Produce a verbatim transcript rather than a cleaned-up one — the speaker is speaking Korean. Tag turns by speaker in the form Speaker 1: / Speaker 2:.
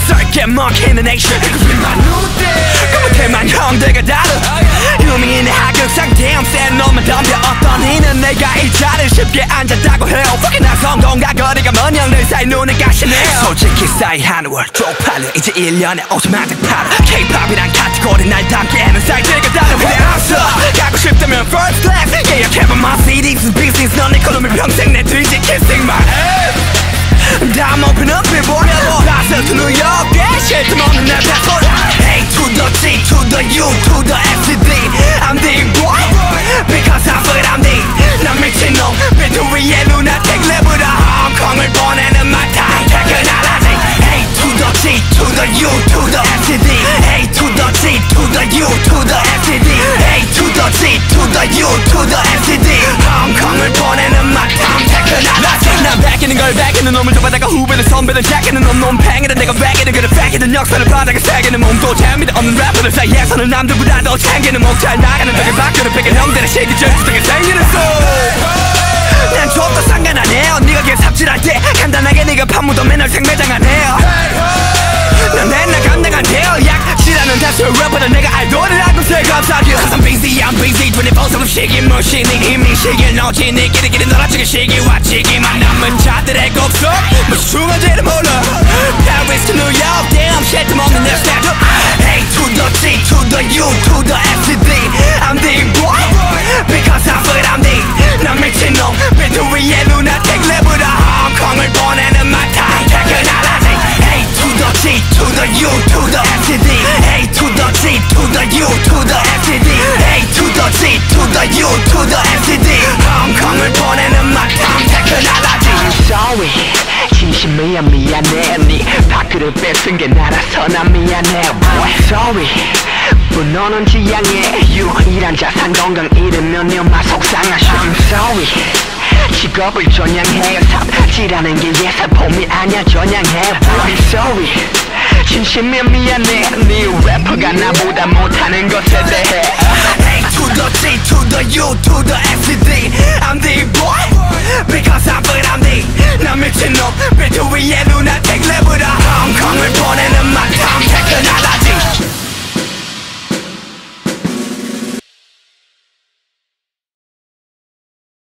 Speaker 1: 썰게 먹히는 액션 그 못해만 형들과 다른 유명인의 하극상 damn 센 놈은 덤벼 어떤 이는 내가 이 자리를 쉽게 앉았다고 해요 Fucking 나 성공과 거리가 먼 형들 사이 눈에 가시네요 솔직히 싸이 한 월 쪽팔려 이제 일 년에 오십만 장 팔아 K-팝이란 카테고리 날 담기에는 사이트가 다른 왜 없어 가고 싶다면 first class 예약해봐 my C Ds is business 넌 이코노미 평생 내 뒤지 kissing my ass I'm open up billboard Brazil to New York yeah shit 좀 없는 내 passport A to the G to the U to the F C D I'm the boy because I feel I'm the 난 미친놈 비트 위에 lunatic 랩으로 홍콩을 보내는 my time 퇴근하라지 A to the G to the U to the F C D A to the G to the U to the F C D A to the G to the U to the F C D 홍콩을 보내는 my time 퇴근하라지 난 베끼는 걸 베끼는 놈을 좁아다가 후배들 선배들 제끼는 놈 놈팽이를 내가 베끼는 그래 베끼는 역사를 바닥에 새기는 몸도 재미도 없는 래퍼들 사이에서는 남들보다 더 챙기는 목 잘 나가는 적을 밖으로 뺏긴 형들의 시기 절투등에 생기는 소난 좁도 상관 안 해요 네가 길 삽질할 때 간단하게 네가 판무도 맨날 생매장 안 해요 난 맨날 감당 안 돼요 약실하는 다수 래퍼들 내가 알도를 알고 새 감사해요 Cause I'm busy I'm busy 이십사 세븐 시기 무시 네 힘이 시기를 넣지 네 끼리끼리 놀아주기 시기 와치기만 남은 자들의 곡속 무슨 중간지를 몰라 Paris to New York damn shit 좀 없는 내 스타일 A to the G to the U to the F C D I'm the boy because I feel I'm the 난 미친놈 비트 위에 lunatic 랩으로 홍콩을 보내는 my time 퇴근하라지 A to the G to the U to the F C D A to the G to the U to the F C D A to the G to the U to the F C D 홍콩을 보내는 my time 퇴근하라지
Speaker 2: I'm sorry 진심이야 미안해 네 밖으로 뺏은 게 나라서 난 미안해 boy sorry 분노는 지향해 유일한 자산 건강 잃으면 네 엄마 속상하셔 I'm sorry 직업을 전향해 삽질하는 게 예사폼이 아니야 전향해 I'm sorry 진심이야 미안해 네 래퍼가 나보다 못하는 것에 대해
Speaker 1: A to the G to the U to the F C D I'm the boy because I feel I'm the 난 미친놈 비트 위에 lunatic 랩으로 홍콩을 보내는 my time 퇴근하라지